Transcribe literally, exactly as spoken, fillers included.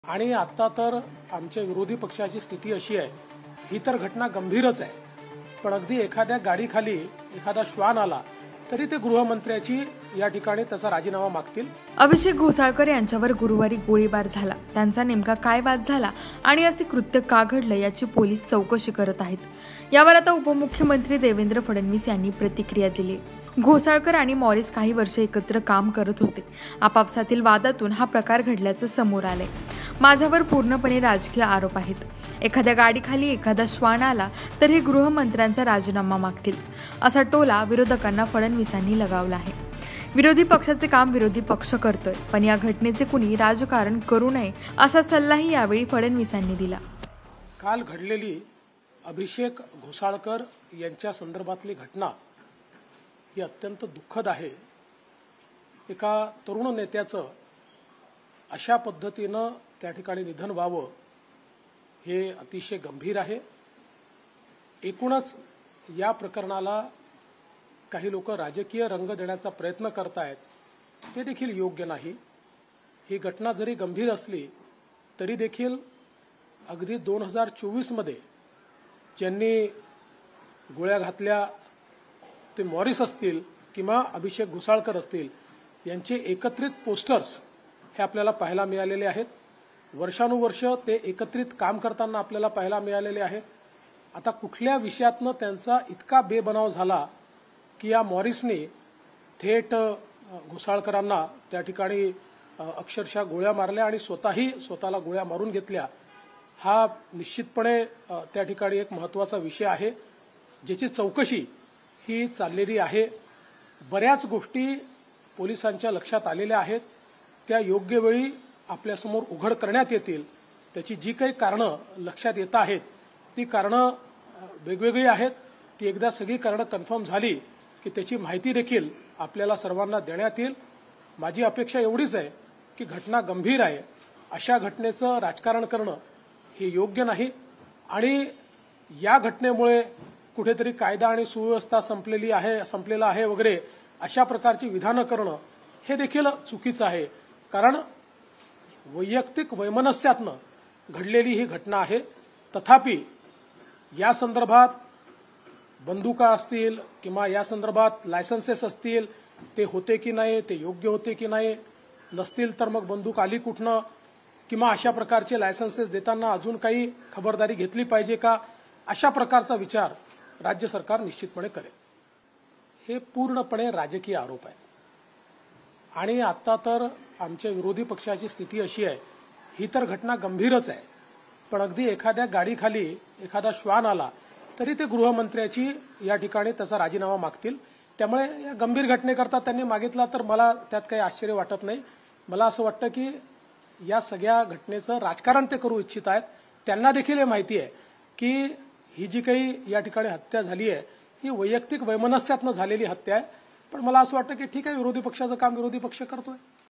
आणि आता तर आमच्या विरोधी पक्षाची स्थिती अशी आहे, ही तर घटना गंभीरच आहे, पण अगदी एखाद्या गाडीखाली एखादा श्वान आला तरी ते गृहमंत्र्याची या ठिकाणी तसा राजीनामा मागतील। अभिषेक घोसाळकर यांच्यावर गुरुवारी गोळीबार झाला, त्यांचा नेमका काय वाद झाला आणि असे कृत्य का घडले याची पोलीस चौकशी करत आहेत। यावर आता उपमुख्यमंत्री देवेंद्र फडणवीस यांनी प्रतिक्रिया दिली। घोसाळकर आणि मॉरिस काही वर्ष एकत्र काम करत होते। आपापसातील वादातून हा प्रकार घडल्याचं समोर आले। माझ्यावर पूर्णपणे राजकीय आरोप आहेत। एखाद्या गाडीखाली एखादा श्वान आला तर हे गृहमंत्र्यांचा राजीनामा मागतील, असा टोला विरोधकांना फडणवीसांनी लगावला आहे। विरोधी पक्षाचे काम विरोधी पक्ष करतोय, पण या घटनेचे कुणी राजकारण करू नये असा सल्लाही यावेळी फडणवीसांनी दिला। काल घडलेली अभिषेक घोसाळकर यांच्या संदर्भातली घटना ही अत्यंत दुःखद आहे। एका तरुण नेत्याचं अशा पद्धतीनं त्या ठिकाणी निधन व्हावं हे अतिशय गंभीर आहे। एकूणच या प्रकरणाला काही लोक राजकीय रंग देण्याचा प्रयत्न करतायत, ते देखील योग्य नाही। ही घटना जरी गंभीर असली तरी देखील अगदी दोन हजार चोवीस मध्ये ज्यांनी गोळ्या घातल्या ते मॉरिस असतील किंवा अभिषेक घोसाळकर असतील, यांचे एकत्रित पोस्टर्स हे आपल्याला पाहायला मिळालेले आहेत। वर्षानुवर्ष ते एकत्रित काम करताना आपल्याला पाहायला मिळालेले आहेत। आता कुठल्या विषयातनं त्यांचा इतका बेबनाव झाला की या मॉरिसने थेट घोसाळकरांना त्या ठिकाणी अक्षरशः गोळ्या मारल्या आणि स्वतःही स्वतःला गोळ्या मारून घेतल्या, हा निश्चितपणे त्या ठिकाणी एक महत्त्वाचा विषय आहे, ज्याची चौकशी ही चाललेली आहे। बऱ्याच गोष्टी पोलिसांच्या लक्षात आलेल्या आहेत, त्या योग्य वेळी आपल्यासमोर उघड करण्यात येतील। त्याची जी काही कारणं लक्षात येत आहेत ती कारणं वेगवेगळी आहेत। ती एकदा सगळी कारणं कन्फर्म झाली की त्याची माहिती देखील आपल्याला सर्वांना देण्यात येईल। माझी अपेक्षा एवढीच आहे की घटना गंभीर आहे, अशा घटनेचं राजकारण करणं हे योग्य नाही आणि या घटनेमुळे कुठेतरी कायदा आणि सुव्यवस्था संपलेली आहे संपलेला आहे वगैरे अशा प्रकारची विधानं करणं हे देखील चुकीचं आहे। कारण वैयक्तिक वैमनस्यातनं घडलेली ही घटना आहे। तथापि या संदर्भात बंदुका असतील किंवा या संदर्भात लायसन्सेस असतील, ते होते की नाही, ते योग्य होते की नाही, नसतील तर मग बंदूक आली कुठनं, किंवा अशा प्रकारचे लायसन्सेस देताना अजून काही खबरदारी घेतली पाहिजे का, अशा प्रकारचा विचार राज्य सरकार निश्चितपणे करेल। हे पूर्णपणे राजकीय आरोप आहे आणि आता तर आमच्या विरोधी पक्षाची स्थिती अशी आहे, ही तर घटना गंभीरच आहे, पण अगदी एखाद्या गाडीखाली एखादा श्वान आला तरी ते गृहमंत्र्याची या ठिकाणी तसा राजीनामा मागतील। त्यामुळे या गंभीर घटनेकरता त्यांनी मागितला तर मला त्यात काही आश्चर्य वाटत नाही। मला असं वाटतं की या सगळ्या घटनेचं राजकारण ते करू इच्छित आहेत। त्यांना देखील हे माहिती आहे की ही जी काही या ठिकाणी हत्या झाली आहे ही वैयक्तिक वैमनस्यातनं झालेली हत्या आहे, पण मला असं वाटतं की ठीक आहे, विरोधी पक्षाचं काम विरोधी पक्ष करतोय।